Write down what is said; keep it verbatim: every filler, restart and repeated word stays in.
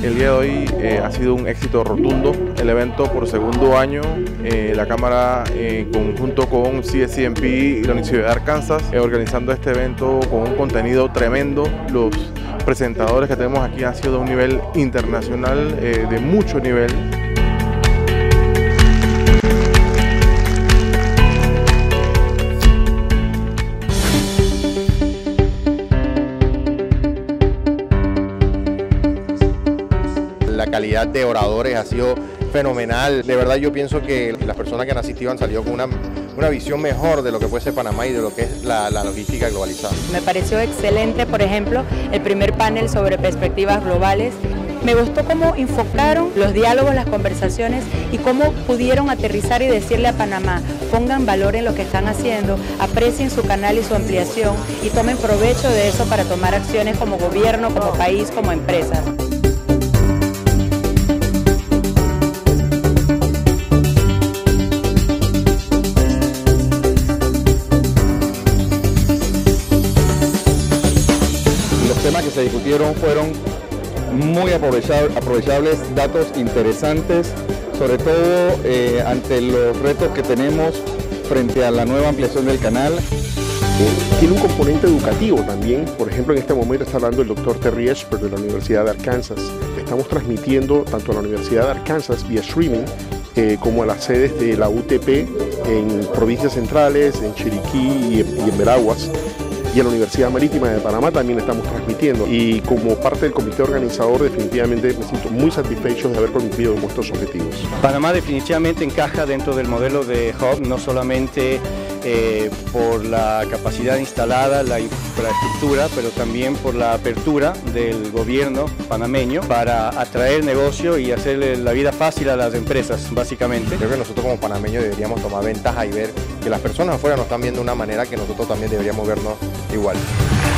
El día de hoy eh, ha sido un éxito rotundo. El evento por segundo año, eh, la Cámara en eh, conjunto con C S C M P y la Universidad de Arkansas, eh, organizando este evento con un contenido tremendo. Los presentadores que tenemos aquí han sido de un nivel internacional, eh, de mucho nivel. La calidad de oradores ha sido fenomenal. De verdad yo pienso que las personas que han asistido han salido con una, una visión mejor de lo que puede ser Panamá y de lo que es la, la logística globalizada. Me pareció excelente, por ejemplo, el primer panel sobre perspectivas globales. Me gustó cómo enfocaron los diálogos, las conversaciones y cómo pudieron aterrizar y decirle a Panamá: pongan valor en lo que están haciendo, aprecien su canal y su ampliación y tomen provecho de eso para tomar acciones como gobierno, como país, como empresa. Los temas que se discutieron fueron muy aprovechables, datos interesantes, sobre todo eh, ante los retos que tenemos frente a la nueva ampliación del canal. Eh, tiene un componente educativo también. Por ejemplo, en este momento está hablando el doctor Terry Esper de la Universidad de Arkansas. Estamos transmitiendo tanto a la Universidad de Arkansas vía streaming eh, como a las sedes de la U T P en provincias centrales, en Chiriquí y en, y en Veraguas. Y en la Universidad Marítima de Panamá también estamos transmitiendo. Y como parte del comité organizador, definitivamente me siento muy satisfecho de haber cumplido nuestros objetivos. Panamá definitivamente encaja dentro del modelo de hub, no solamente eh, por la capacidad instalada, la infraestructura, pero también por la apertura del gobierno panameño para atraer negocio y hacerle la vida fácil a las empresas, básicamente. Creo que nosotros como panameños deberíamos tomar ventaja y ver que las personas afuera nos están viendo de una manera que nosotros también deberíamos vernos igual.